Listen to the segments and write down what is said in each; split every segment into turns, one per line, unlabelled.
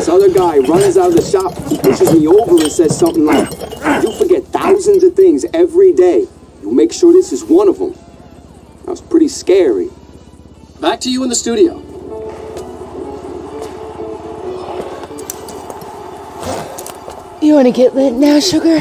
This other guy runs out of the shop, pushes me over and says something like, "You forget thousands of things every day. You make sure this is one of them." That was pretty scary.
Back to you in the studio.
You want to get lit now, sugar?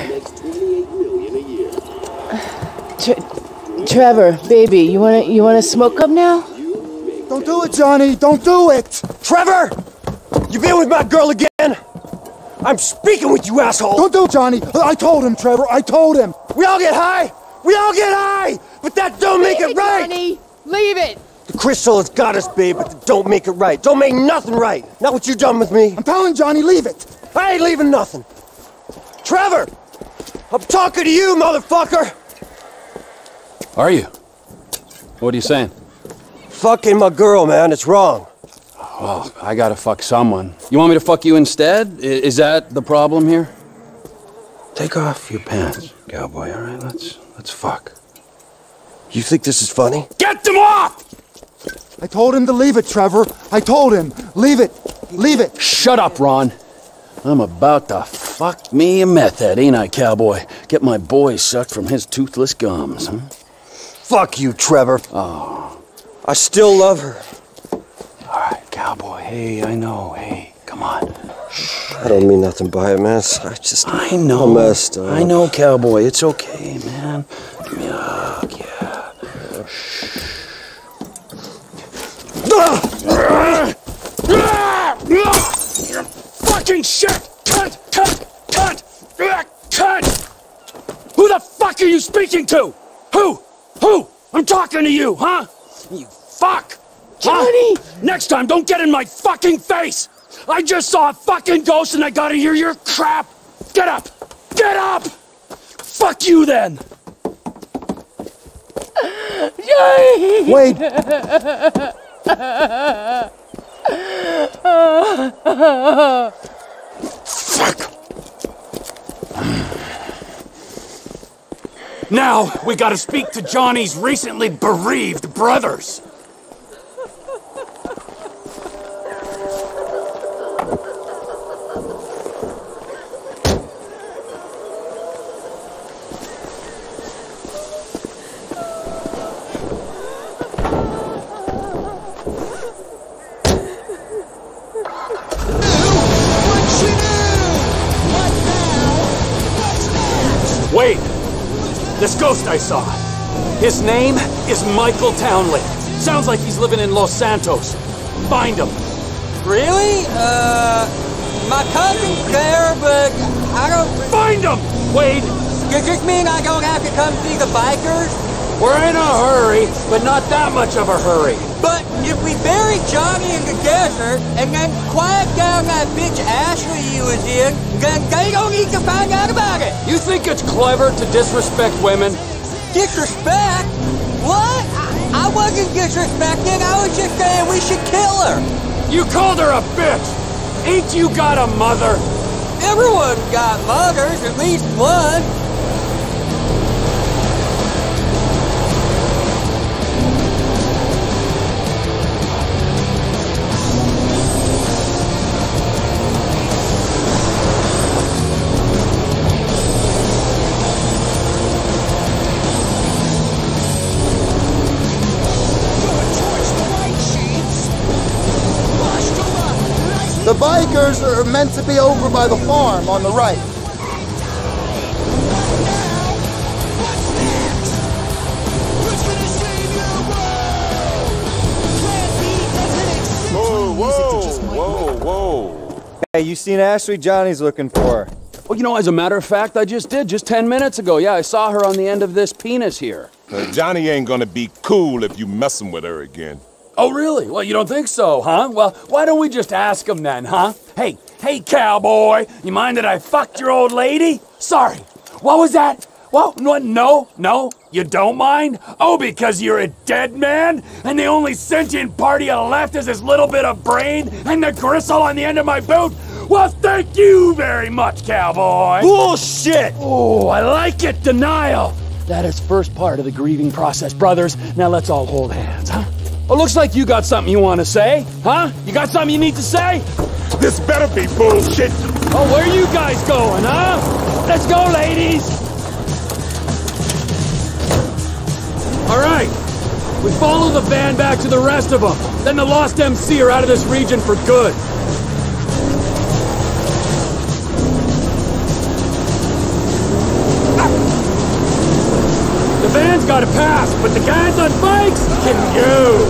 Trevor, baby, you wanna smoke up now?
Don't do it, Johnny! Don't do it!
Trevor! You been with my girl again? I'm speaking with you, asshole!
Don't do it, Johnny! I told him, Trevor, I told him!
We all get high! We all get high! But that don't make it right!
Johnny! Leave it!
The crystal has got us, babe, but it don't make it right. Don't make nothing right! Not what you done with me.
I'm telling Johnny, leave it!
I ain't leaving nothing! Trevor! I'm talking to you, motherfucker!
Are you? What are you saying?
Fucking my girl, man, it's wrong.
Well, I gotta fuck someone. You want me to fuck you instead? Is that the problem here? Take off your pants, cowboy, all right? Let's fuck.
You think this is funny?
Get them off!
I told him to leave it, Trevor. I told him. Leave it. Leave it.
Shut up, Ron. I'm about to fuck me a meth head, ain't I, cowboy? Get my boy sucked from his toothless gums, huh?
Fuck you, Trevor.
Oh.
I still love her.
All right, cowboy. Hey, I know. Hey, come on.
I don't mean nothing by it, man.
I know.
I'm messed up.
I know, cowboy. It's okay, man. Yuck, yeah. Fucking shit! Cut! Who the fuck are you speaking to? Who? I'm talking to you, huh? You fuck!
Johnny!
Huh? Next time, don't get in my fucking face! I just saw a fucking ghost and I gotta hear your crap! Get up! Get up! Fuck you then!
Johnny!
Wait!
Fuck! Now, we gotta speak to Johnny's recently bereaved brothers. Wait! This ghost I saw. His name is Michael Townley. Sounds like he's living in Los Santos. Find him.
Really? My cousin's there, but I don't...
Find him! Wade!
Does this mean I don't have to come see the bikers?
We're in a hurry, but not that much of a hurry.
But if we bury Johnny in the desert and then quiet down that bitch Ashley he was in, then they don't need to find out about it.
You think it's clever to disrespect women?
Disrespect? What? I wasn't disrespecting. I was just saying we should kill her.
You called her a bitch. Ain't you got a mother?
Everyone's got mothers, at least one.
The bikers are meant to be over by the farm on the right.
Whoa. Hey, you seen Ashley? Johnny's looking for her.
Well, you know, as a matter of fact, I just did, just 10 minutes ago. Yeah, I saw her on the end of this penis here.
Johnny ain't gonna be cool if you messing with her again.
Oh, really? Well, you don't think so, huh? Well, why don't we just ask him then, huh? Hey, cowboy, you mind that I fucked your old lady? Sorry, what was that? Well, no, you don't mind? Oh, because you're a dead man? And the only sentient part you left is this little bit of brain and the gristle on the end of my boot? Well, thank you very much, cowboy.
Bullshit!
Oh, I like it, denial. That is first part of the grieving process, brothers. Now let's all hold hands, huh? Oh, looks like you got something you want to say, huh? You got something you need to say?
This better be bullshit.
Oh, where you guys going, huh? Let's go, ladies! All right. We follow the van back to the rest of them. Then the Lost MC are out of this region for good. The van's got a pass, but the guys on bikes can go.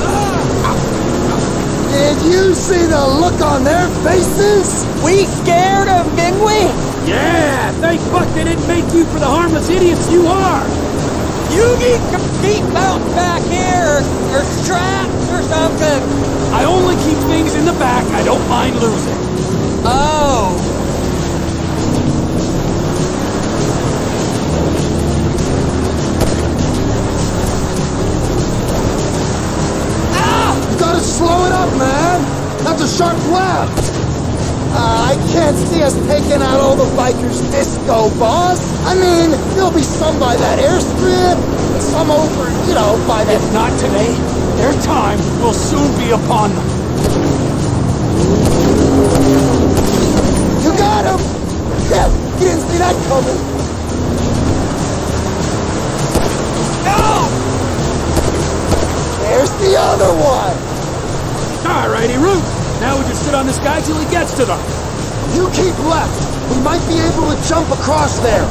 Did you see the look on their faces?
We scared them, didn't we?
Yeah, thank fuck they didn't make you for the harmless idiots you are.
You need some seat belts back here, or straps or something.
I only keep things in the back I don't mind losing.
Oh.
You gotta slow it up, man! That's a sharp left! I can't see us taking out all the bikers this go, boss! I mean, there'll be some by that airstrip, some over, you know, by that...
If not today, their time will soon be upon them.
You got him! Yeah, you didn't see that coming!
No!
There's the other one!
Alrighty, Root. Now we just sit on this guy till he gets to them.
You keep left! We might be able to jump across there!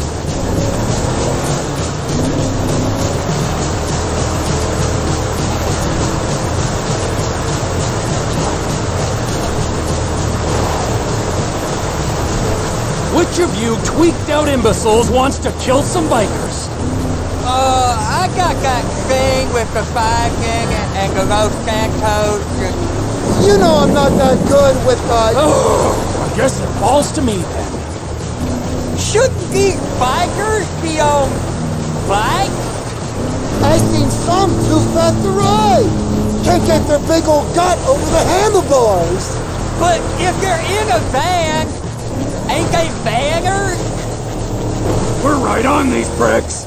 Which of you tweaked out imbeciles wants to kill some bikers?
I got that thing with the biking and the Los Santos and...
You know I'm not that good with,
Oh, I guess it falls to me then.
Shouldn't these bikers be on bikes?
I seen some too fat to ride! Can't get their big old gut over the handlebars!
But if they're in a van, ain't they vanners?
We're right on these pricks.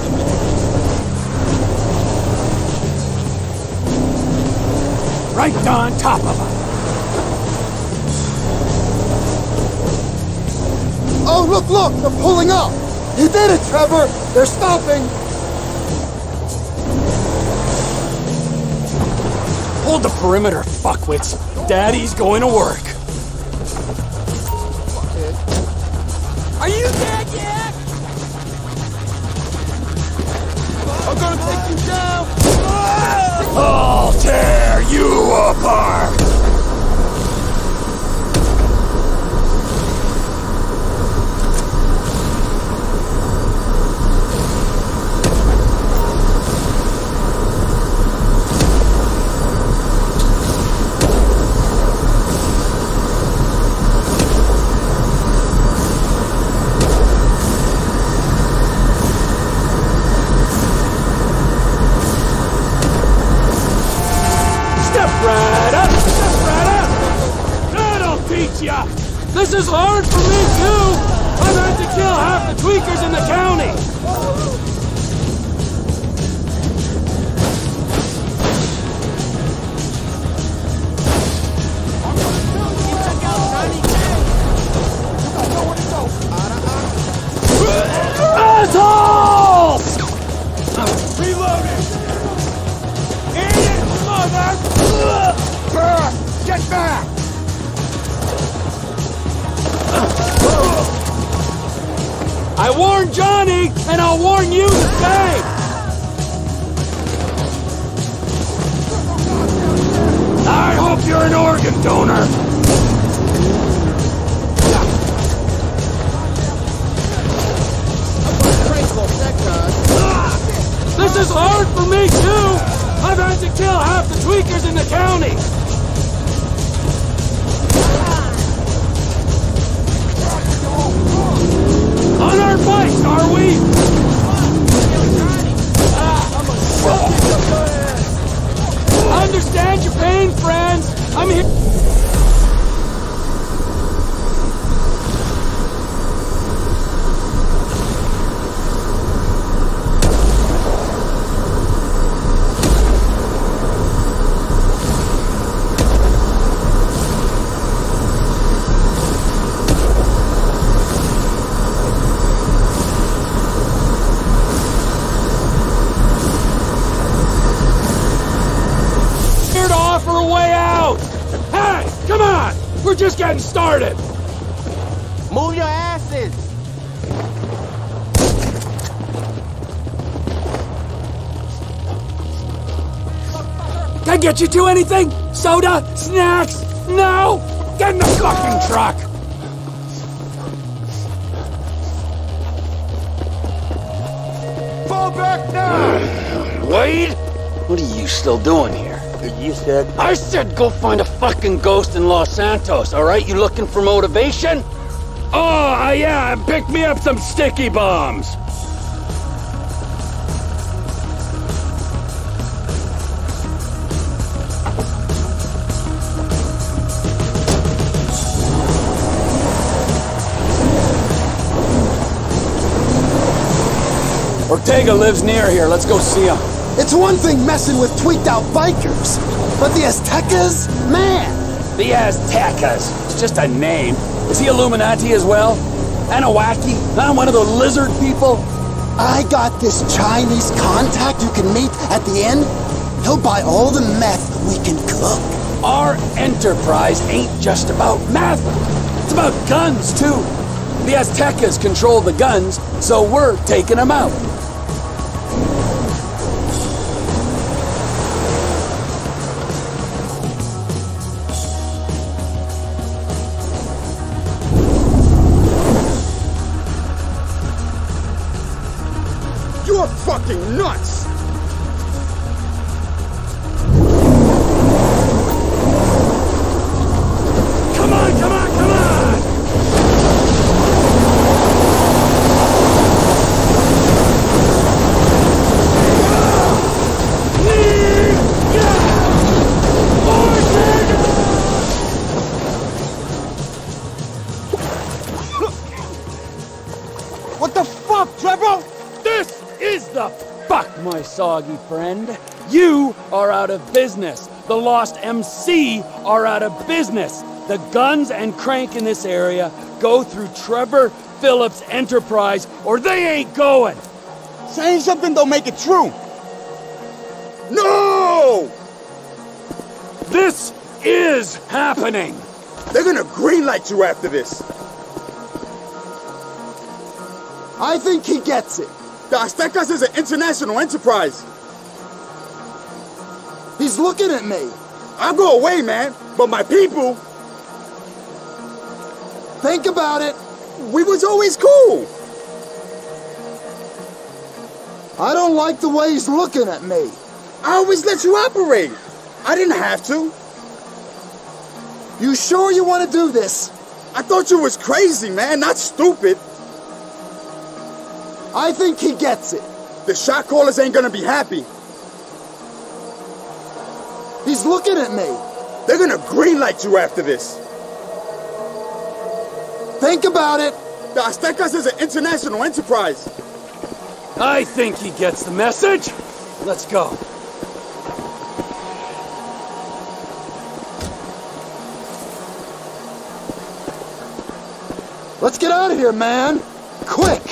Right on top of them.
Oh, look! They're pulling up! You did it, Trevor! They're stopping!
Hold the perimeter, fuckwits. Daddy's going to work.
Are you dead yet?
I'm gonna take you down!
I'll tear you apart! This is hard for me, too! I've had to kill half the tweakers in the county! Assholes!
Reloading! Idiot, mother! Get back!
I warned Johnny, and I'll warn you the same! I hope you're an organ donor! This is hard for me, too! I've had to kill half the tweakers in the county! On our bikes, are we? I understand your pain, friends. I'm here. just getting started!
Move your asses!
Can I get you two anything? Soda? Snacks? No? Get in the fucking truck!
Fall back now!
Wade? What are you still doing here?
You said...
I said go find a fucking ghost in Los Santos, alright? You looking for motivation? Oh, yeah, pick me up some sticky bombs! Ortega lives near here. Let's go see him.
It's one thing messing with tweaked out bikers, but the Aztecas? Man!
The Aztecas. It's just a name. Is he Illuminati as well? Anawaki? Huh? One of the lizard people?
I got this Chinese contact you can meet at the end. He'll buy all the meth we can cook.
Our enterprise ain't just about meth. It's about guns, too. The Aztecas control the guns, so we're taking them out.
You're fucking nuts!
Come on, come on, come on!
What the fuck, Trevor?
This is the fuck, my soggy friend. You are out of business. The Lost MC are out of business. The guns and crank in this area go through Trevor Phillips' enterprise, or they ain't going.
Saying something don't make it true. No!
This is happening.
They're gonna greenlight you after this.
I think he gets it.
The Aztecas is an international enterprise.
He's looking at me.
I'll go away, man, but my people...
Think about it.
We was always cool.
I don't like the way he's looking at me.
I always let you operate. I didn't have to.
You sure you want to do this?
I thought you was crazy, man, not stupid.
I think he gets it.
The shot callers ain't gonna be happy.
He's looking at me.
They're gonna greenlight you after this.
Think about it.
The Aztecas is an international enterprise.
I think he gets the message. Let's go.
Let's get out of here, man. Quick.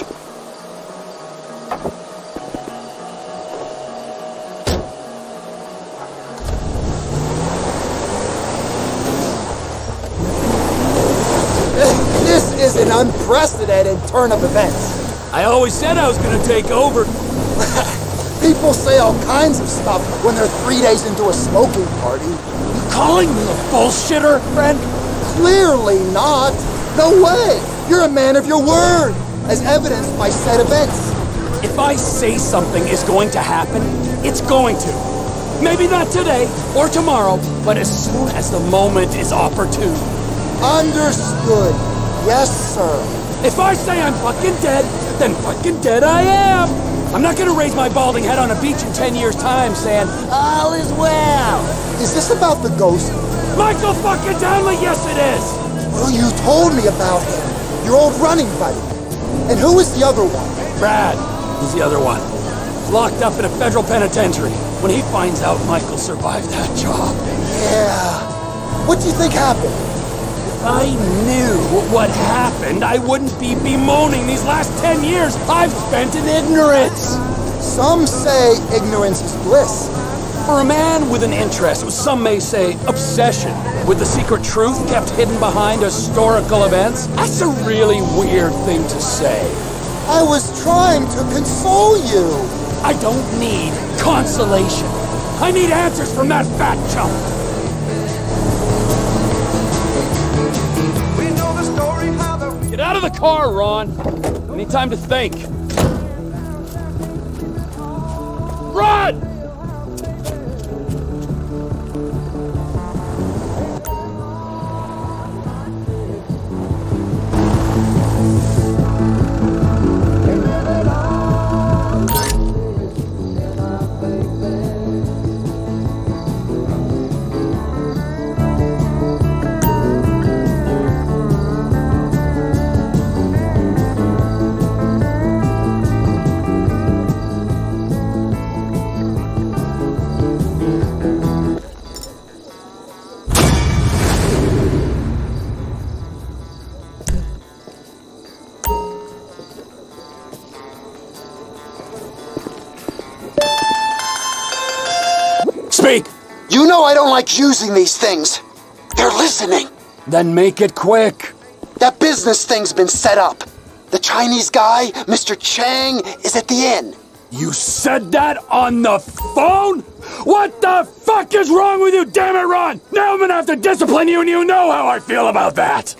This is an unprecedented turn of events.
I always said I was gonna take over.
People say all kinds of stuff when they're 3 days into a smoking party.
You calling me a bullshitter, friend?
Clearly not. No way. You're a man of your word, as evidenced by said events.
If I say something is going to happen, it's going to. Maybe not today or tomorrow, but as soon as the moment is opportune.
Understood. Yes, sir.
If I say I'm fucking dead, then fucking dead I am. I'm not gonna raise my balding head on a beach in 10 years' time saying, all is well.
Is this about the ghost?
Michael fucking Townley, yes it is.
Well, you told me about him. Your old running buddy. And who is the other one?
Brad. He's the other one. Locked up in a federal penitentiary. When he finds out Michael survived that job.
Yeah. What do you think happened?
If I knew what happened, I wouldn't be bemoaning these last 10 years I've spent in ignorance.
Some say ignorance is bliss.
For a man with an interest, some may say obsession, with the secret truth kept hidden behind historical events, that's a really weird thing to say.
I was trying to console you.
I don't need consolation. I need answers from that fat chump.
We know the story how the...
Get out of the car, Ron. I need time to think. Run! Speak!
You know I don't like using these things. They're listening.
Then make it quick.
That business thing's been set up. The Chinese guy, Mr. Chang, is at the inn.
You said that on the phone? What the fuck is wrong with you, damn it, Ron? Now I'm gonna have to discipline you, and you know how I feel about that.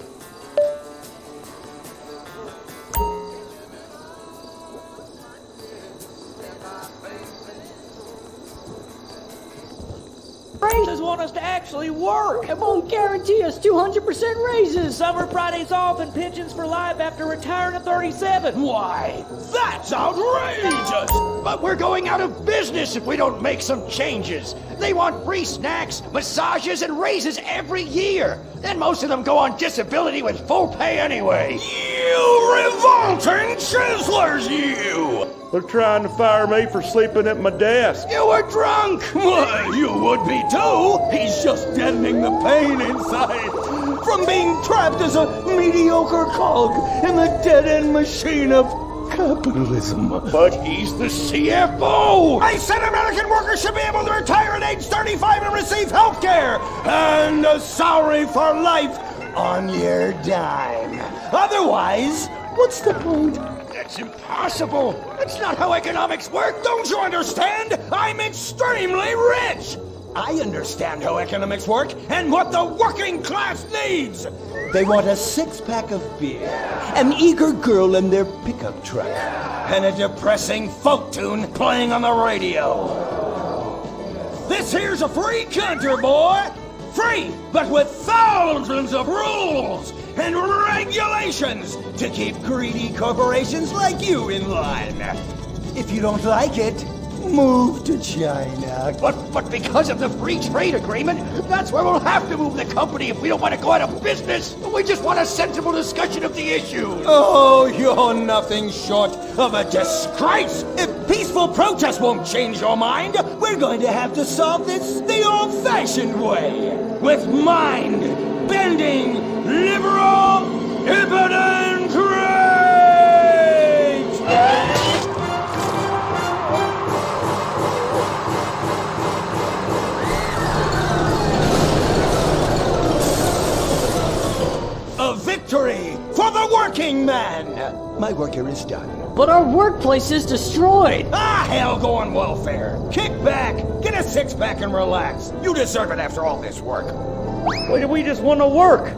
Raises want us to actually work. It won't guarantee us 200% raises. Summer Fridays off and pensions for life after retiring at 37. Why?
That's outrageous! But we're going out of business if we don't make some changes. They want free snacks, massages, and raises every year. And most of them go on disability with full pay anyway. You revolting chiselers, you!
They're trying to fire me for sleeping at my desk.
You were drunk! Well, you would be too! He's just deadening the pain inside from being trapped as a mediocre cog in the dead-end machine of capitalism. But he's the CFO! I said American workers should be able to retire at age 35 and receive health care! And a salary for life on your dime. Otherwise, what's the point? That's impossible! That's not how economics work, don't you understand? I'm extremely rich! I understand how economics work and what the working class needs! They want a six-pack of beer, an eager girl in their pickup truck, and a depressing folk tune playing on the radio. This here's a free country, boy! Free, but with thousands of rules and regulations to keep greedy corporations like you in line. If you don't like it, move to China. But because of the free trade agreement, that's where we'll have to move the company if we don't want to go out of business. We just want a sensible discussion of the issue. Oh, you're nothing short of a disgrace. If peaceful protest won't change your mind, we're going to have to solve this the old-fashioned way. With mind-bending, liberal, impotent rage! A victory for the working man! My work here is done.
But our workplace is destroyed.
Ah, hell, go on welfare. Kick back, get a six-pack and relax. You deserve it after all this work.
Why do we just want to work?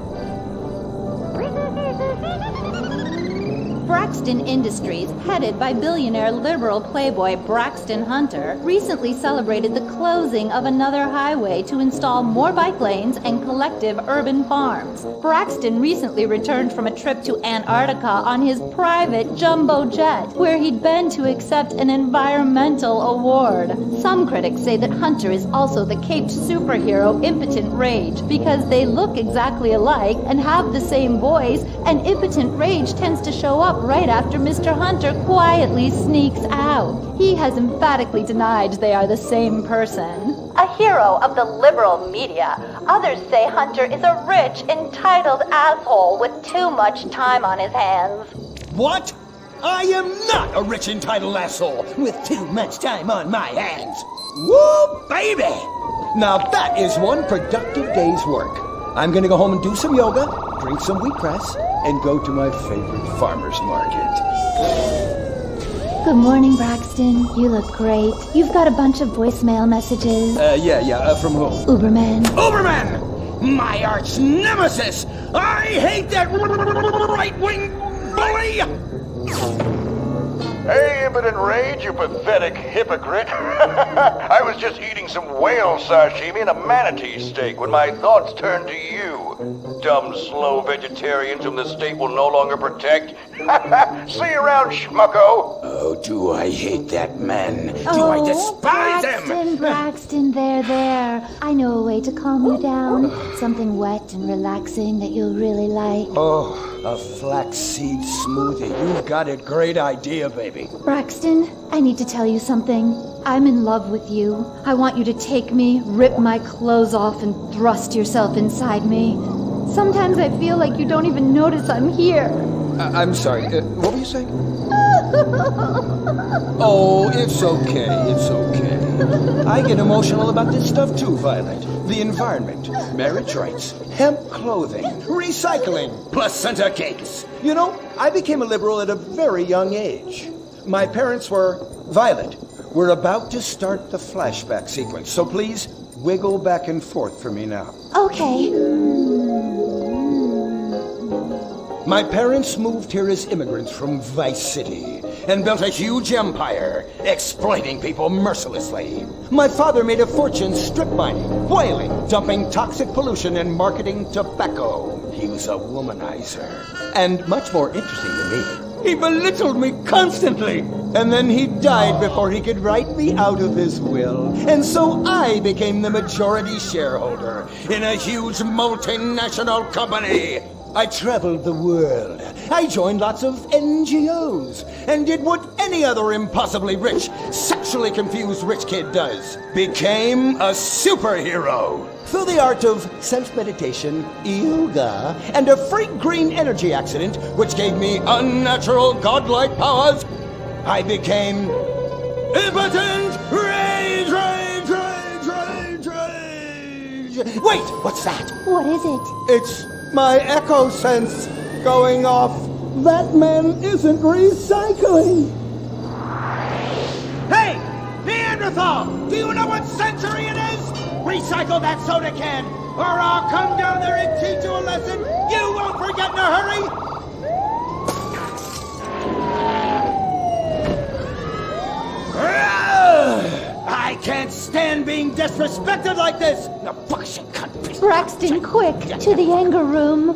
Braxton Industries, headed by billionaire liberal playboy Braxton Hunter, recently celebrated the closing of another highway to install more bike lanes and collective urban farms. Braxton recently returned from a trip to Antarctica on his private jumbo jet, where he'd been to accept an environmental award. Some critics say that Hunter is also the caped superhero Impotent Rage, because they look exactly alike and have the same voice, and Impotent Rage tends to show up right after Mr. Hunter quietly sneaks out. He has emphatically denied they are the same person. A hero of the liberal media, others say Hunter is a rich, entitled asshole with too much time on his hands.
What? I am not a rich, entitled asshole with too much time on my hands. Woo, baby! Now that is one productive day's work. I'm gonna go home and do some yoga, drink some wheatgrass, and go to my favorite farmer's market.
Good morning, Braxton. You look great. You've got a bunch of voicemail messages.
From whom?
Uberman.
Uberman! My arch nemesis! I hate that right-wing bully!
Hey, Impotent Rage, you pathetic hypocrite. I was just eating some whale sashimi and a manatee steak when my thoughts turned to you. Dumb, slow vegetarians whom the state will no longer protect. See you around, schmucko.
Oh, do I hate that man. Do I despise him.
Braxton, there. I know a way to calm you down. Something wet and relaxing that you'll really like.
Oh, a flaxseed smoothie. You've got a great idea, baby.
Braxton, I need to tell you something. I'm in love with you. I want you to take me, rip my clothes off, and thrust yourself inside me. Sometimes I feel like you don't even notice I'm here.
I'm sorry, what were you saying? Oh, it's okay. I get emotional about this stuff too, Violet. The environment, marriage rights, hemp clothing, recycling, placenta cakes. You know, I became a liberal at a very young age. My parents were... Violet, we're about to start the flashback sequence, so please wiggle back and forth for me now.
Okay.
My parents moved here as immigrants from Vice City and built a huge empire, exploiting people mercilessly. My father made a fortune strip mining, whaling, dumping toxic pollution, and marketing tobacco. He was a womanizer. And much more interesting to me, he belittled me constantly. And then he died before he could write me out of his will. And so I became the majority shareholder in a huge multinational company. I traveled the world. I joined lots of NGOs and did what any other impossibly rich, sexually confused rich kid does. Became a superhero. Through the art of self-meditation, yoga, and a freak green energy accident, which gave me unnatural godlike powers, I became Impotent Rage! Wait, what's that?
What is it?
It's my echo sense going off. That man isn't recycling. Hey, Neanderthal! Do you know what century it is? Recycle that soda can, or I'll come down there and teach you a lesson you won't forget in a hurry! I can't stand being disrespected like this! Now, fuck shit, cunt.
Braxton, quick, to the anger room.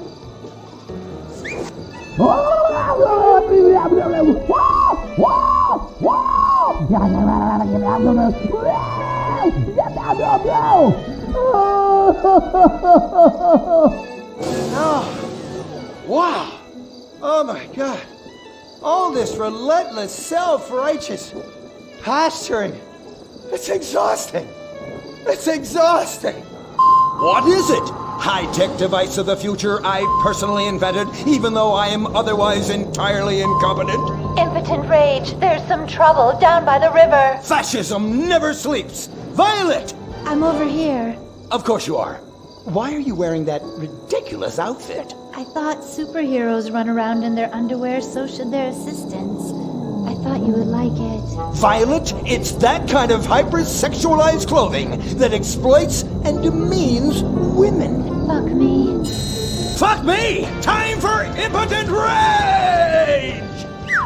Oh, wow! Oh my God! All this relentless, self-righteous posturing. It's exhausting. It's exhausting. What is it? High-tech device of the future I personally invented, even though I am otherwise entirely incompetent?
Impotent Rage, there's some trouble down by the river.
Fascism never sleeps. Violet!
I'm over here.
Of course you are. Why are you wearing that ridiculous outfit?
I thought superheroes run around in their underwear, so should their assistants. I thought you would like it.
Violet, it's that kind of hypersexualized clothing that exploits and demeans women.
Fuck me.
Fuck me! Time for Impotent Rage!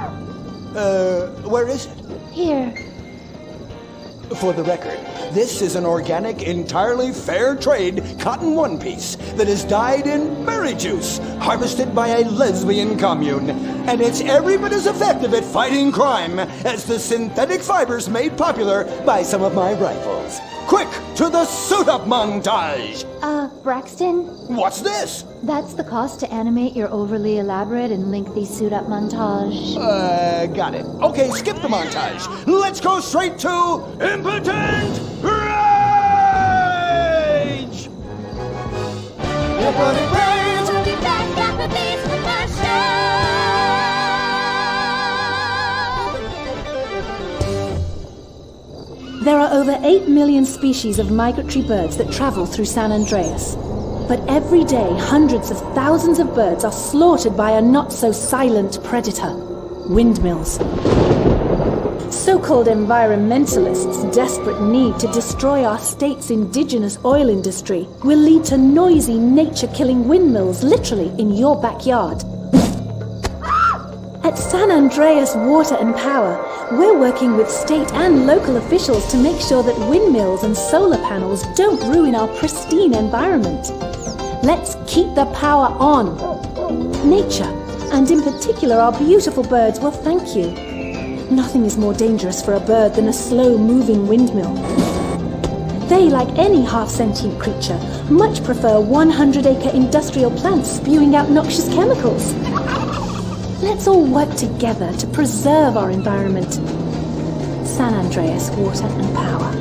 Where is it?
Here.
For the record, this is an organic, entirely fair trade cotton one piece that is dyed in berry juice, harvested by a lesbian commune. And it's every bit as effective at fighting crime as the synthetic fibers made popular by some of my rivals. Quick, to the suit-up montage!
Braxton?
What's this?
That's the cost to animate your overly elaborate and lengthy suit-up montage.
Got it. Okay, skip the montage. Let's go straight to Impotent Rage! Impotent Rage!
We'll be back after these commercials.
There are
are over 8 million species of migratory birds that travel through San Andreas. But every day, hundreds of thousands of birds are slaughtered by a not-so-silent predator: windmills. So-called environmentalists' desperate need to destroy our state's indigenous oil industry will lead to noisy, nature-killing windmills literally in your backyard. At San Andreas Water and Power, we're working with state and local officials to make sure that windmills and solar panels don't ruin our pristine environment. Let's keep the power on. Nature, and in particular our beautiful birds, will thank you. Nothing is more dangerous for a bird than a slow-moving windmill. They, like any half-sentient creature, much prefer 100-acre industrial plants spewing out noxious chemicals. Let's all work together to preserve our environment. San Andreas Water and Power.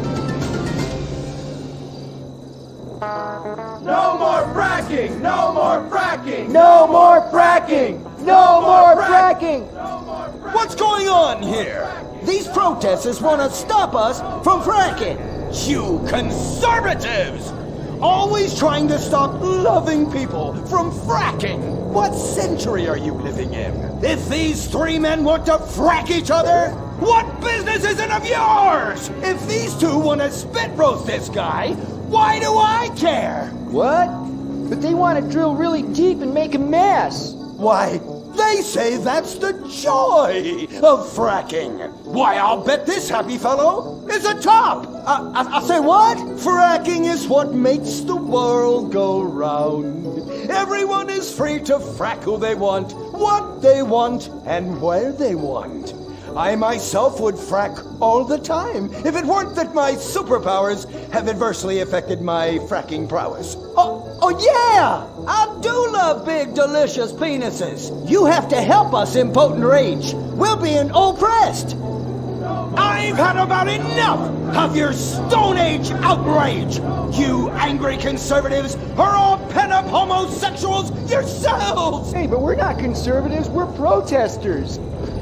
No more fracking! No more fracking!
No more fracking! No more fracking!
What's going on here?
These protesters want to stop us from fracking.
You conservatives!
Always trying to stop loving people from fracking. What century are you living in? If these three men want to frack each other,
What business is it of yours?
if these two want to spit roast this guy, why do I care?
What? But they want to drill really deep and make a mess.
Why, they say that's the joy of fracking. Why, I'll bet this happy fellow is a top. I say what? Fracking is what makes the world go round. Everyone is free to frack who they want, what they want, and where they want. I myself would frack all the time if it weren't that my superpowers have adversely affected my fracking prowess. Oh yeah! I do love big, delicious penises. You have to help us, Impotent Rage. We're being oppressed. I've had about enough of your Stone Age outrage. You angry conservatives are all pent-up homosexuals yourselves.
Hey, but we're not conservatives, we're protesters.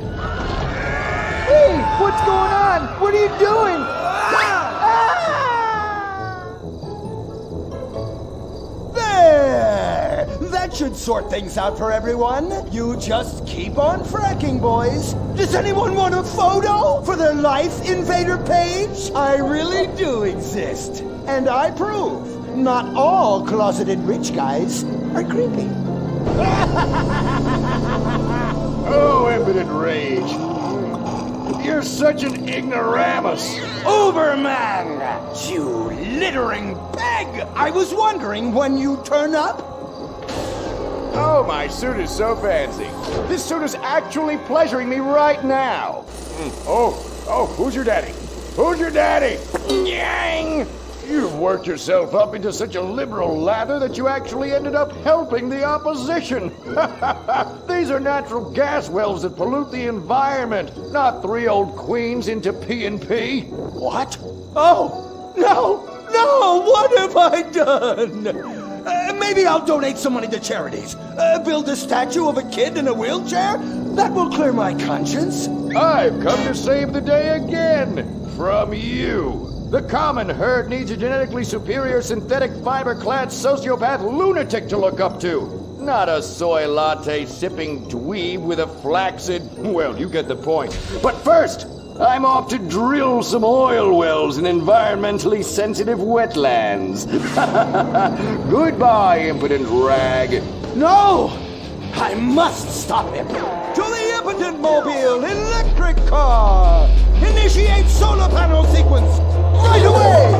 Hey, what's going on? What are you doing?
There! That should sort things out for everyone. You just keep on fracking, boys. Does anyone want a photo for their Life Invader page? I really do exist. And I prove not all closeted rich guys are creepy.
Oh, Impotent Rage. You're such an ignoramus.
Uberman! You littering peg! I was wondering when you turn up.
Oh, my suit is so fancy. This suit is actually pleasuring me right now. Oh, who's your daddy? Who's your daddy? Yang! You've worked yourself up into such a liberal lather that you actually ended up helping the opposition. These are natural gas wells that pollute the environment, not 3 old queens into P&P.
What? Oh, no, what have I done? Maybe I'll donate some money to charities. Build a statue of a kid in a wheelchair? That will clear my conscience.
I've come to save the day again. From you. The common herd needs a genetically superior synthetic fiber-clad sociopath lunatic to look up to. Not a soy latte sipping dweeb with a flaccid... Well, you get the point. But first, I'm off to drill some oil wells in environmentally sensitive wetlands. Goodbye, impotent rag.
No! I must stop him. To the Impotent Mobile electric car! Initiate solar panel sequence! Right away!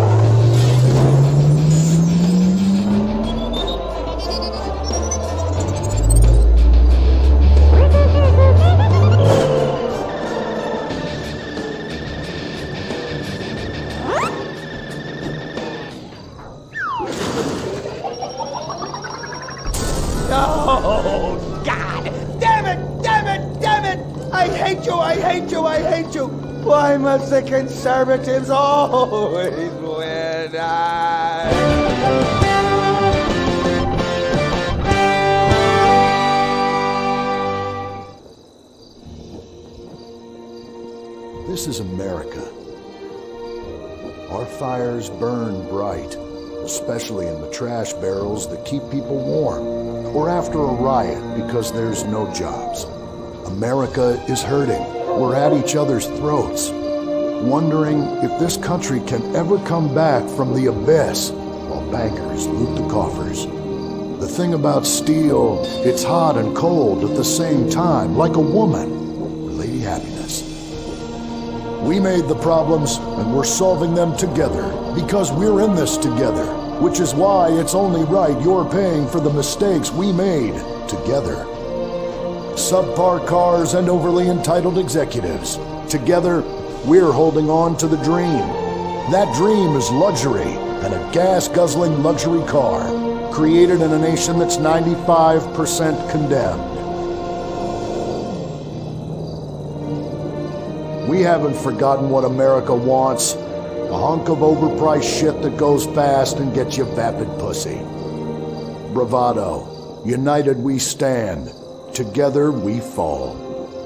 Oh, God! Damn it! I hate you! Why must the conservatives always win?
This is America. Our fires burn bright, especially in the trash barrels that keep people warm, or after a riot because there's no jobs. America is hurting. We're at each other's throats, wondering if this country can ever come back from the abyss while bankers loot the coffers. The thing about steel, it's hot and cold at the same time, like a woman. Lady Happiness. We made the problems, and we're solving them together, because we're in this together, which is why it's only right you're paying for the mistakes we made together. Subpar cars and overly entitled executives. Together, we're holding on to the dream. That dream is luxury, and a gas-guzzling luxury car, created in a nation that's 95% condemned. We haven't forgotten what America wants. A hunk of overpriced shit that goes fast and gets you vapid pussy. Bravado. United we stand. Together we fall.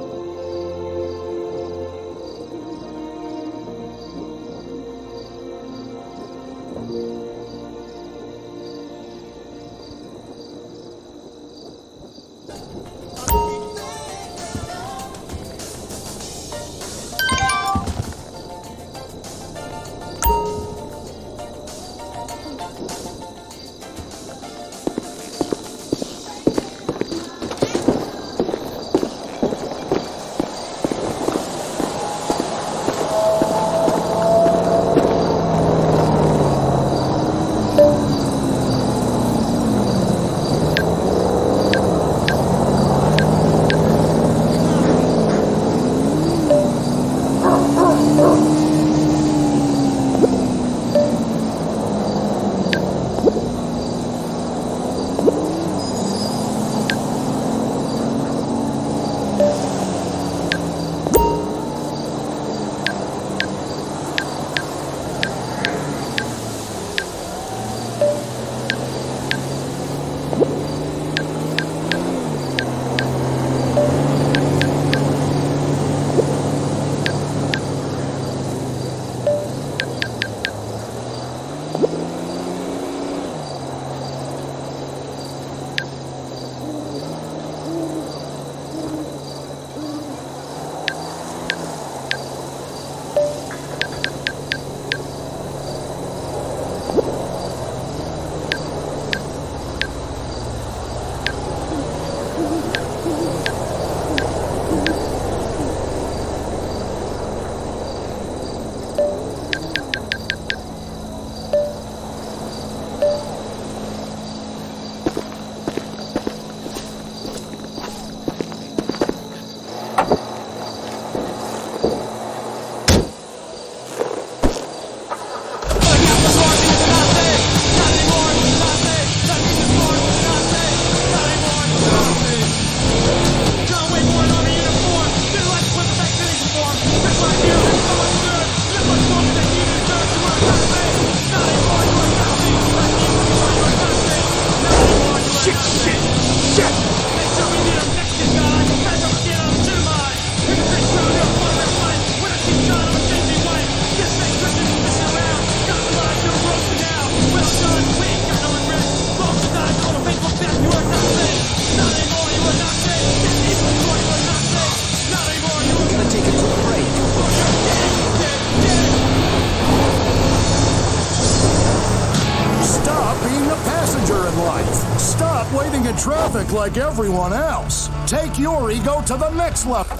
Traffic like everyone else. Take your ego to the next level.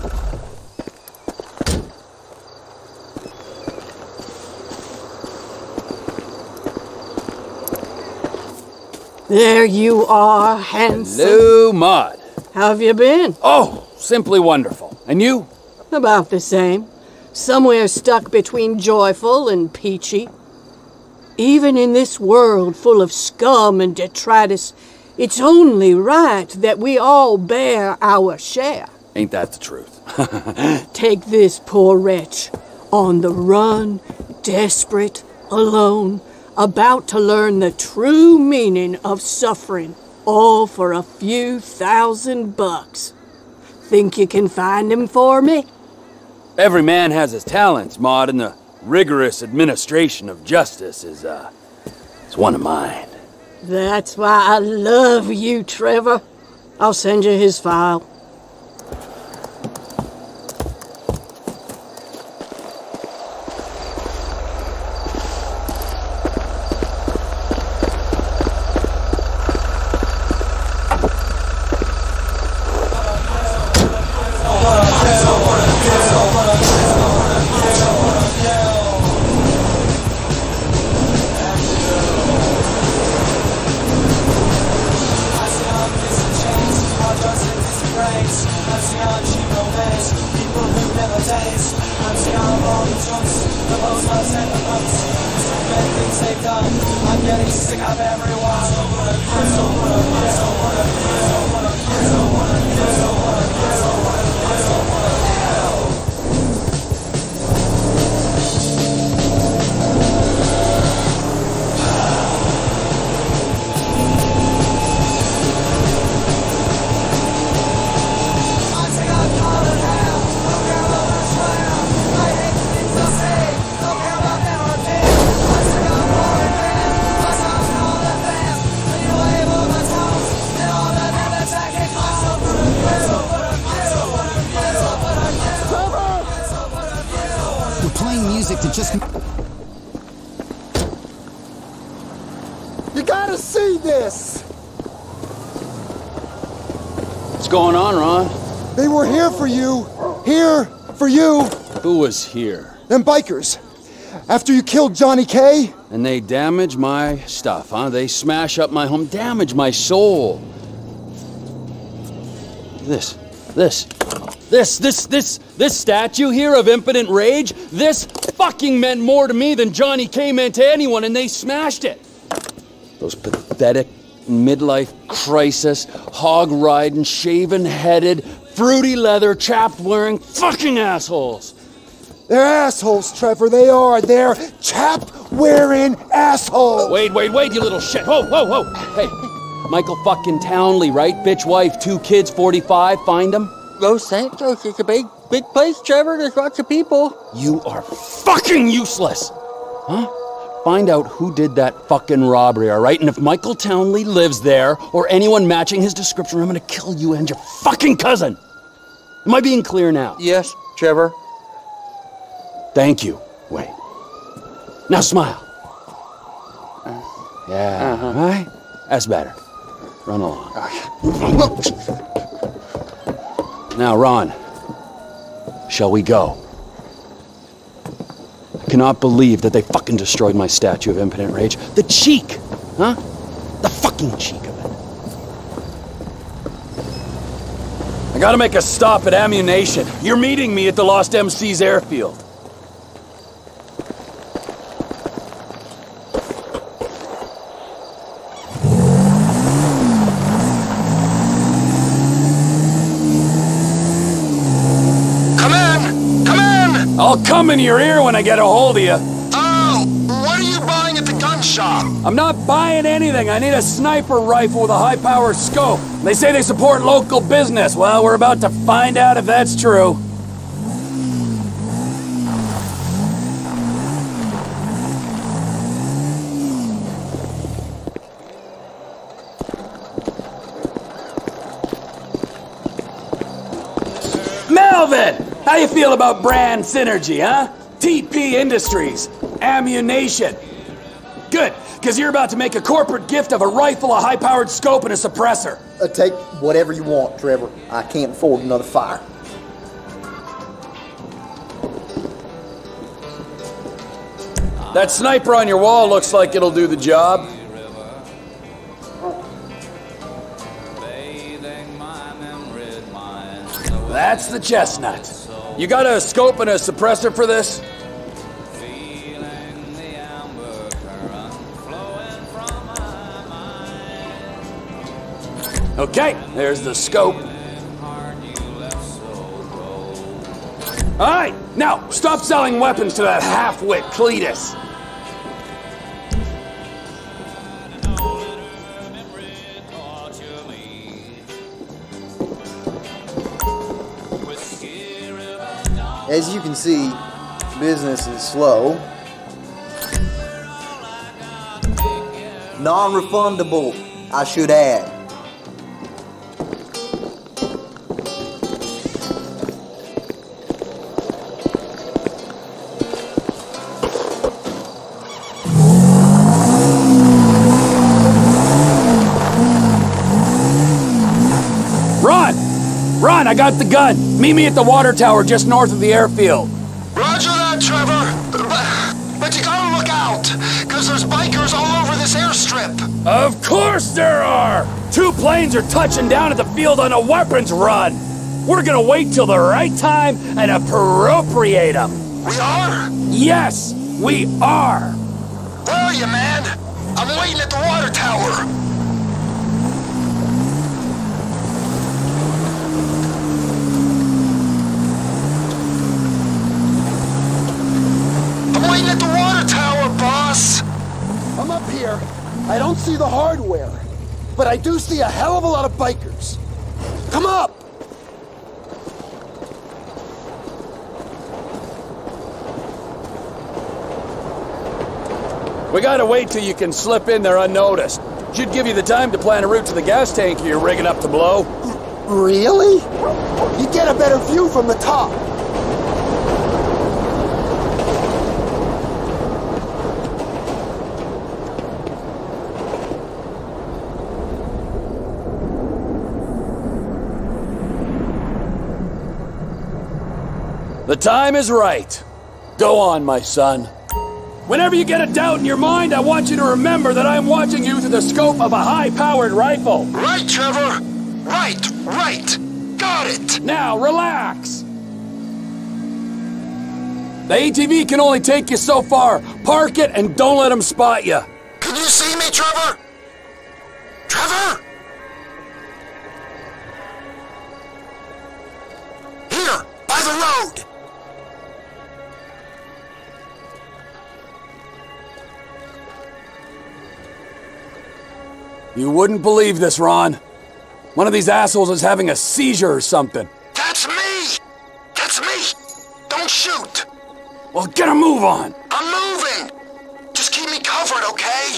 There you are, handsome.
Hello, Maude.
How have you been?
Oh, simply wonderful. And you?
About the same. Somewhere stuck between joyful and peachy. Even in this world full of scum and detritus, it's only right that we all bear our share.
Ain't that the truth?
Take this poor wretch, on the run, desperate, alone, about to learn the true meaning of suffering, all for a few $1,000. Think you can find him for me?
Every man has his talents, Maude, and the rigorous administration of justice is one of mine.
That's why I love you, Trevor. I'll send you his file.
You gotta see this!
What's going on, Ron?
They were here for you. Here for you.
Who was here?
Them bikers. After you killed Johnny K.
And they damage my stuff, huh? They smash up my home, damage my soul. This statue here of Impotent Rage, this fucking meant more to me than Johnny K meant to anyone, and they smashed it. Those pathetic midlife crisis, hog-riding, shaven-headed, fruity leather, chapped-wearing fucking assholes.
They're assholes, Trevor. They are. They're chap-wearing assholes.
Wait, you little shit. Whoa. Hey, Michael fucking Townley, right? Bitch wife, 2 kids, 45. Find him.
Los Santos is a big place, Trevor. There's lots of people.
You are fucking useless. Huh? Find out who did that fucking robbery, all right? And if Michael Townley lives there, or anyone matching his description, I'm gonna kill you and your fucking cousin. Am I being clear now?
Yes, Trevor.
Thank you. Wait. Now smile. Yeah, all right? That's better. Run along. Now, Ron, shall we go? I cannot believe that they fucking destroyed my statue of Impotent Rage. The cheek, huh? The fucking cheek of it. I gotta make a stop at ammunition. You're meeting me at the Lost MC's airfield. I'll come in your ear when I get a hold of you.
Oh, what are you buying at the gun shop?
I'm not buying anything. I need a sniper rifle with a high-power scope. They say they support local business. Well, we're about to find out if that's true. Melvin! How you feel about brand synergy, huh? TP Industries. Ammunition. Good, because you're about to make a corporate gift of a rifle, a high-powered scope, and a suppressor.
Take whatever you want, Trevor. I can't afford another fire.
That sniper on your wall looks like it'll do the job. That's the chestnut. You got a scope and a suppressor for this? Okay, there's the scope. All right, now stop selling weapons to that half-wit Cletus.
As you can see, Business is slow. Non-refundable, I should add.
Ron, I got the gun. Meet me at the water tower just north of the airfield.
Roger that, Trevor. But you gotta look out, because there's bikers all over this airstrip.
Of course there are! 2 planes are touching down at the field on a weapons run. We're gonna wait till the right time and appropriate them.
We are?
Yes, we are.
Where are you, man? I'm waiting at the water tower. At the water tower, boss!
I'm up here. I don't see the hardware, but I do see a hell of a lot of bikers. Come up!
We gotta wait till you can slip in there unnoticed. Should give you the time to plan a route to the gas tank you're rigging up to blow.
Really? You get a better view from the top.
The time is right. Go on, my son. Whenever you get a doubt in your mind, I want you to remember that I'm watching you through the scope of a high-powered rifle.
Right, Trevor. Right. Got it.
Now, relax. The ATV can only take you so far. Park it and don't let them spot you.
Can you see me, Trevor? Trevor? Here, by the road.
You wouldn't believe this, Ron. One of these assholes is having a seizure or something.
That's me! That's me! Don't shoot!
Well, get a move on!
I'm moving! Just keep me covered, okay?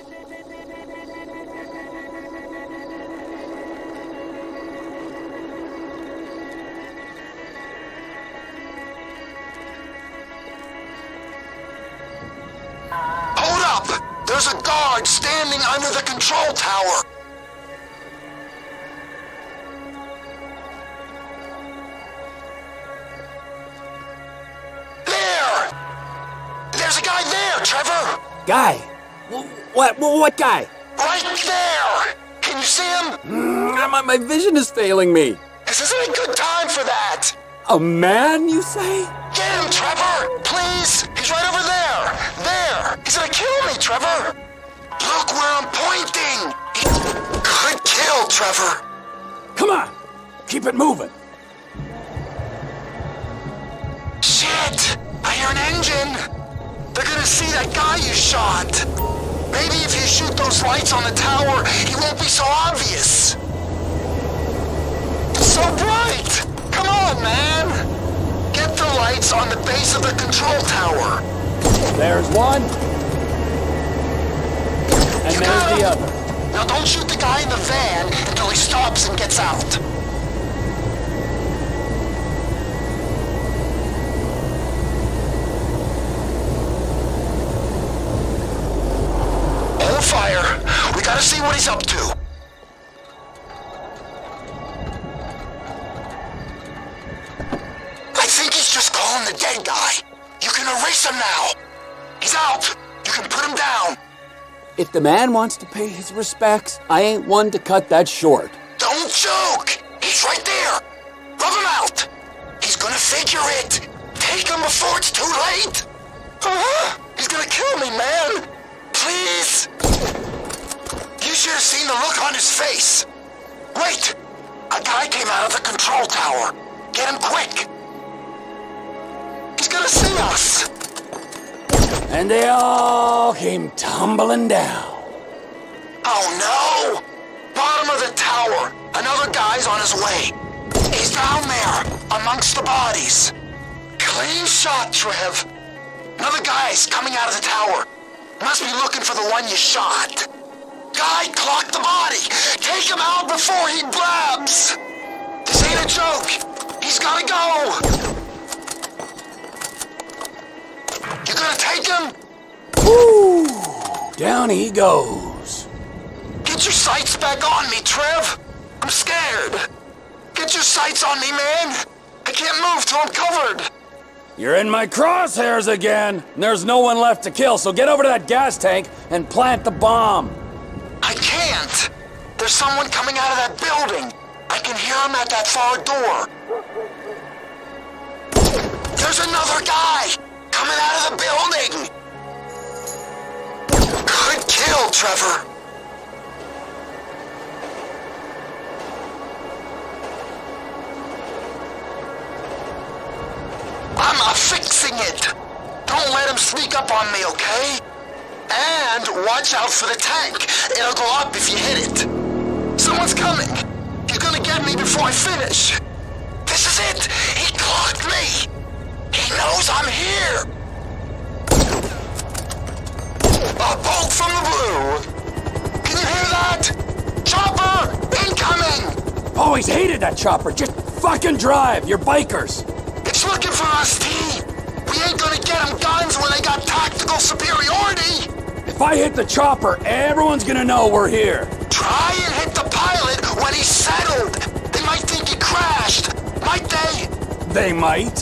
Hold up! There's a guard standing under the control tower! There! There's a guy there, Trevor!
Guy? What guy?
Right there! Can you see him?
My vision is failing me.
This isn't a good time for that!
A man, you say?
Get him, Trevor! Please! He's right over there! There! He's gonna kill me, Trevor! Look where I'm pointing! Good kill, Trevor!
Come on! Keep it moving!
Shit! I hear an engine! They're gonna see that guy you shot! Maybe if you shoot those lights on the tower, he won't be so obvious! It's so bright! Come on, man! Get the lights on the base of the control tower!
There's one. And there's the other.
Now don't shoot the guy in the van until he stops and gets out. Hold fire. We gotta see what he's up to. I think he's just calling the dead guy. You can erase him now. He's out. You can put him down.
If the man wants to pay his respects, I ain't one to cut that short.
Don't joke! He's right there! Rub him out! He's gonna figure it! Take him before it's too late! He's gonna kill me, man! Please! You should have seen the look on his face! Wait! A guy came out of the control tower! Get him quick! He's gonna see us!
And they all came tumbling down.
Oh no! Bottom of the tower! Another guy's on his way! He's down there, amongst the bodies! Clean shot, Trev. Another guy's coming out of the tower. Must be looking for the one you shot. Guy clocked the body. Take him out before he blabs. This ain't a joke. He's gotta go. You gonna take him?
Woo! Down he goes.
Get your sights back on me, Trev. I'm scared. Get your sights on me, man. I can't move till I'm covered.
You're in my crosshairs again. There's no one left to kill, so get over to that gas tank and plant the bomb.
I can't. There's someone coming out of that building. I can hear him at that far door. There's another guy coming out of the building. Good kill, Trevor. I'm fixing it. Don't let him sneak up on me, okay? And watch out for the tank. It'll go up if you hit it. Someone's coming. He's gonna get me before I finish. This is it. He clocked me. He knows I'm here. A bolt from the blue. Can you hear that? Chopper, incoming.
Always hated that chopper. Just fucking drive. You're bikers.
It's looking for us, T. We ain't gonna get them guns when they got tactical superiority.
If I hit the chopper, everyone's gonna know we're here.
Try and hit the pilot when he's settled. They might think he crashed. Might they?
They might.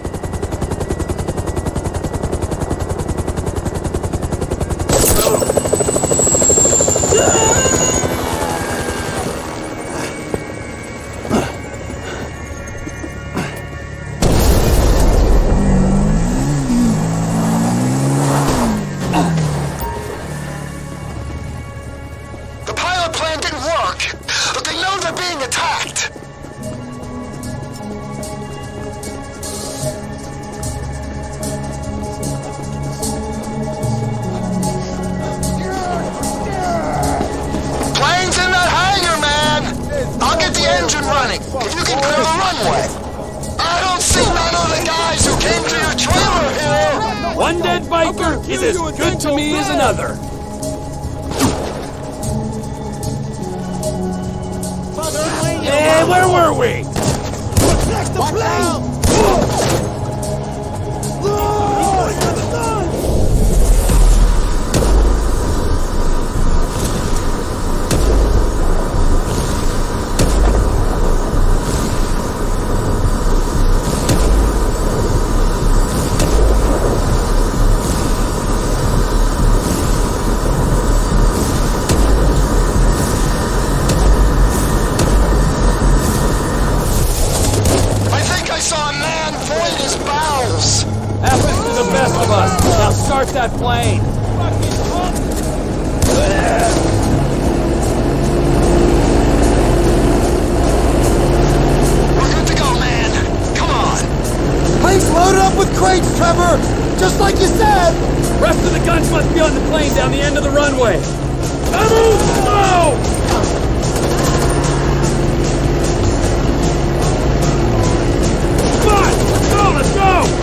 One dead biker is as good to me as another. Hey, where were we?
Protect the plane!
Start that plane!
We're good to go, man. Come on.
Plane's loaded up with crates, Trevor! Just like you said!
Rest of the guns must be on the plane down the end of the runway. Move slow! Come on! Let's go!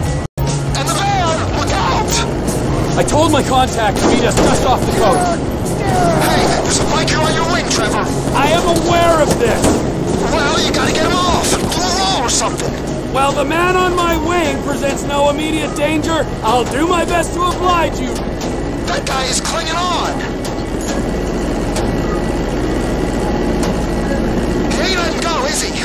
I told my contact to meet us just off the coast.
Hey, there's a biker on your wing, Trevor.
I am aware of this.
Well, you gotta get him off. Do a roll or something.
While the man on my wing presents no immediate danger, I'll do my best to oblige you.
That guy is clinging on. He ain't letting go, is he?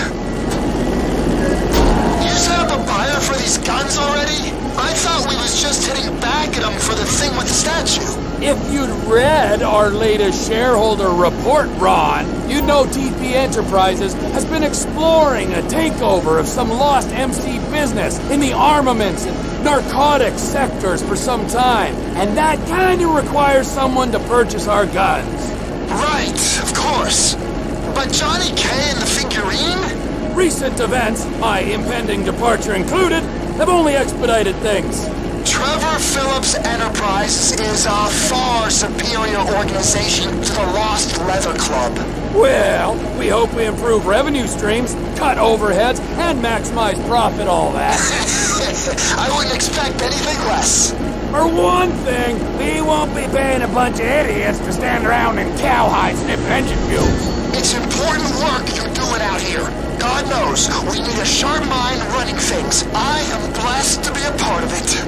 You set up a buyer for these guns already? I thought we was just hitting back at him for the thing with the statue.
If you'd read our latest shareholder report, Ron, you'd know TP Enterprises has been exploring a takeover of some lost MC business in the armaments and narcotics sectors for some time. And that kind of requires someone to purchase our guns.
Right, of course. But Johnny K and the figurine?
Recent events, my impending departure included, have only expedited things.
Trevor Phillips Enterprises is a far superior organization to the Lost Leather Club.
Well, we hope we improve revenue streams, cut overheads, and maximize profit, all that.
I wouldn't expect anything less.
For one thing, we won't be paying a bunch of idiots to stand around in cowhide sniffing engine fumes.
It's important work you're doing out here. God knows, we need a sharp mind running things. I am blessed to be a part of it.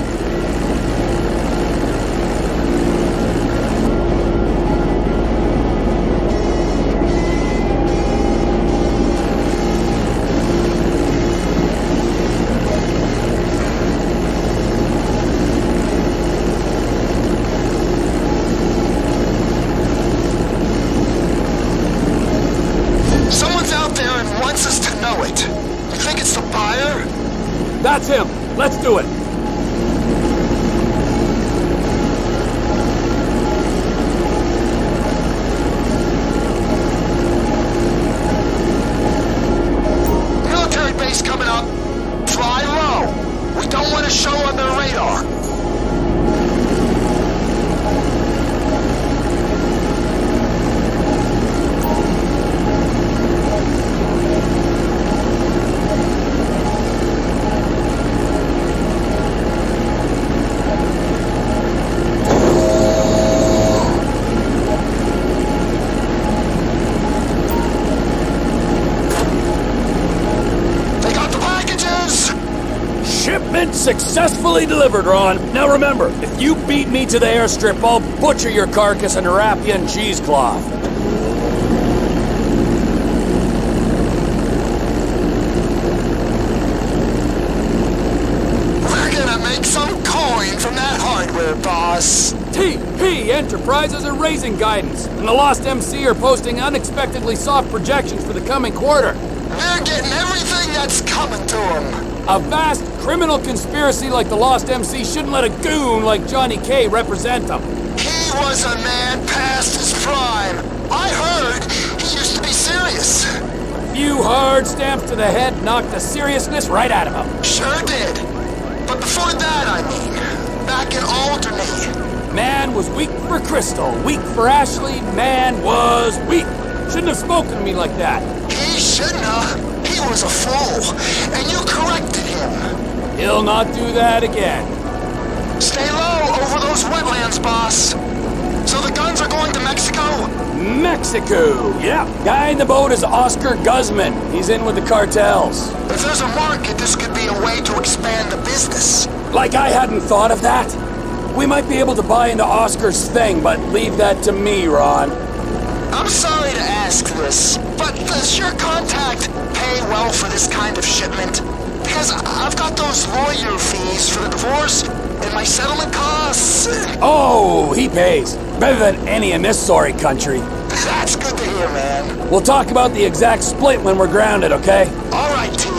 That's him. Let's do it.
Military base coming up. Fly low. We don't want to show on their radar.
Successfully delivered, Ron. Now remember, if you beat me to the airstrip, I'll butcher your carcass and wrap you in cheesecloth.
We're gonna make some coin from that hardware, boss.
TP Enterprises are raising guidance, and the Lost MC are posting unexpectedly soft projections for the coming quarter.
They're getting everything that's coming to them.
A vast criminal conspiracy like the Lost MC shouldn't let a goon like Johnny K represent them.
He was a man past his prime. I heard he used to be serious.
A few hard stamps to the head knocked the seriousness right out of him.
Sure did. But before that, I mean, back in Alderney.
Man was weak for Crystal, weak for Ashley, man was weak. Shouldn't have spoken to me like that.
He shouldn't have. He was a fool, and you corrected him.
He'll not do that again.
Stay low over those wetlands, boss. So the guns are going to Mexico?
Mexico, yeah. Guy in the boat is Oscar Guzman. He's in with the cartels.
If there's a market, this could be a way to expand the business.
Like I hadn't thought of that. We might be able to buy into Oscar's thing, but leave that to me, Ron.
I'm sorry to ask this, but does your contact pay well for this kind of shipment? Because I've got those lawyer fees for the divorce and my settlement costs.
Oh, he pays. Better than any in this sorry country.
That's good to hear, man.
We'll talk about the exact split when we're grounded, okay?
All right, T.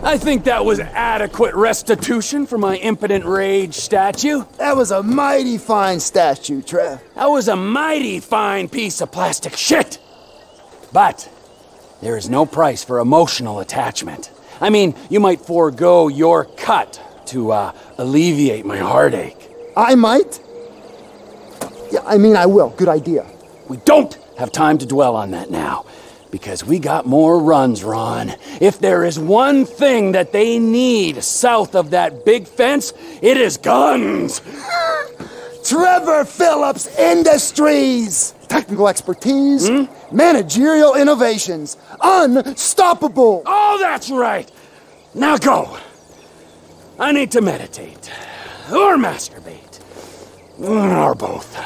I think that was adequate restitution for my Impotent Rage statue.
That was a mighty fine statue, Trev.
That was a mighty fine piece of plastic shit. But there is no price for emotional attachment. I mean, you might forego your cut to alleviate my heartache.
I might? Yeah, I mean, I will. Good idea.
We don't have time to dwell on that now, because we got more runs, Ron. If there is one thing that they need south of that big fence, it is guns.
Trevor Phillips Industries! Technical expertise, managerial innovations, unstoppable!
Oh, that's right! Now go. I need to meditate. Or masturbate. Or both.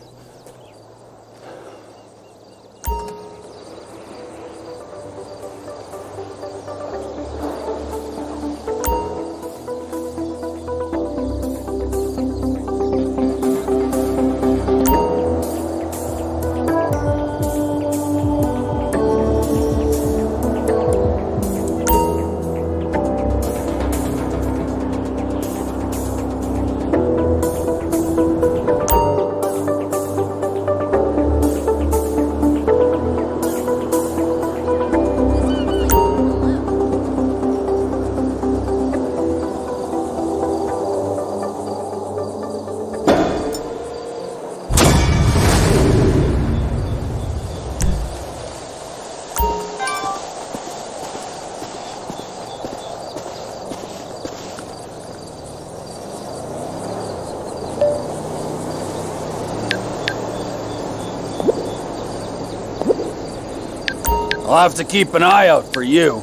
I'll have to keep an eye out for you.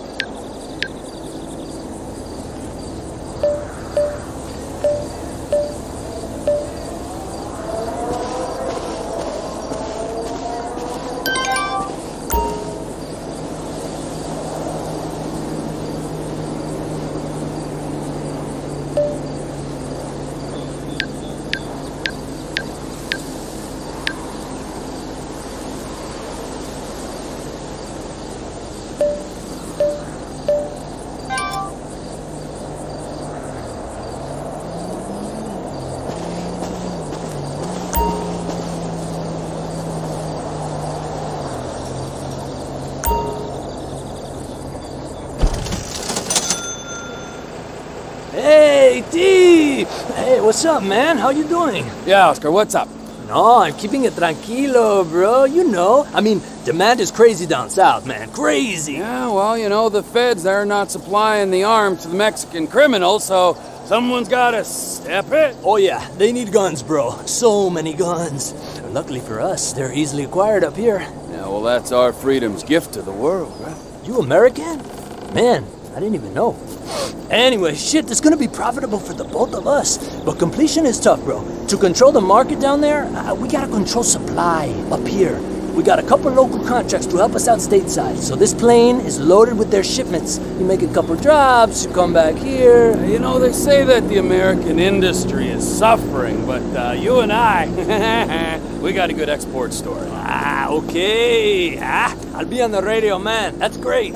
Hey, T! Hey, what's up, man? How you doing?
Yeah, Oscar, what's up?
No, I'm keeping it tranquilo, bro. You know. I mean, demand is crazy down south, man. Crazy.
Yeah, well, you know, the feds, they're not supplying the arms to the Mexican criminals, so someone's gotta step it.
Oh, yeah. They need guns, bro. So many guns. Luckily for us, they're easily acquired up here.
Yeah, well, that's our freedom's gift to the world, right?
You American? Man, I didn't even know. Anyway, shit, it's gonna be profitable for the both of us. But completion is tough, bro. To control the market down there, we gotta control supply up here. We got a couple local contracts to help us out stateside. So this plane is loaded with their shipments. You make a couple drops, you come back here.
You know, they say that the American industry is suffering, but you and I, we got a good export story.
Ah, okay. I'll be on the radio, man. That's great.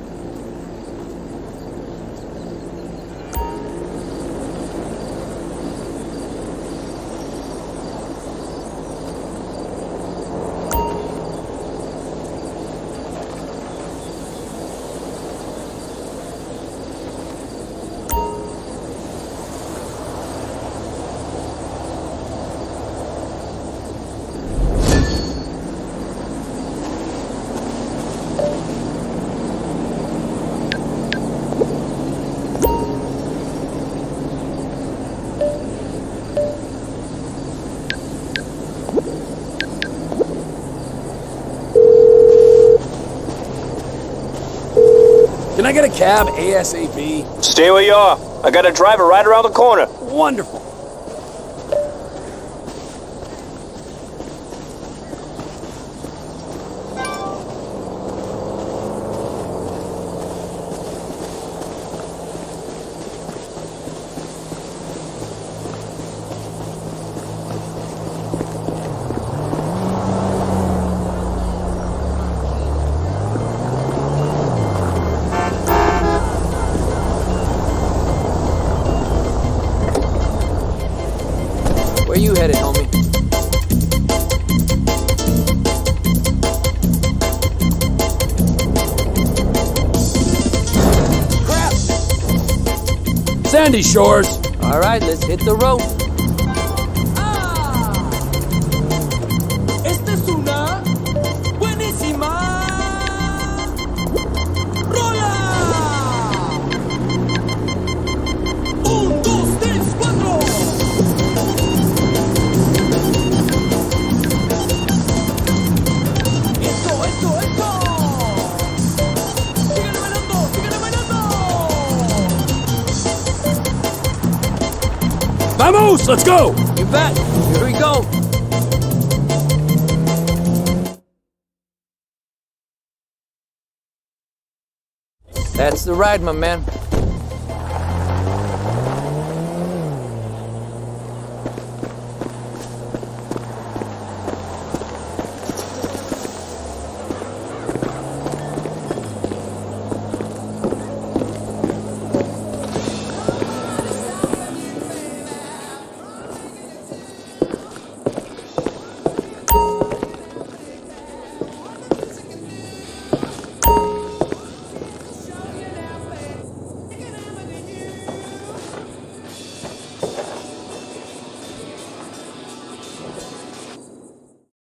Can I get a cab ASAP?
Stay where you are. I got a driver right around the corner.
Wonderful. sandy shores.
All right, let's hit the road.
Esta es una buenísima rola. 1, 2, 3, 4. Esto. Síguele bailando.
Vamos, let's go.
You bet. Here we go. That's the ride, my man.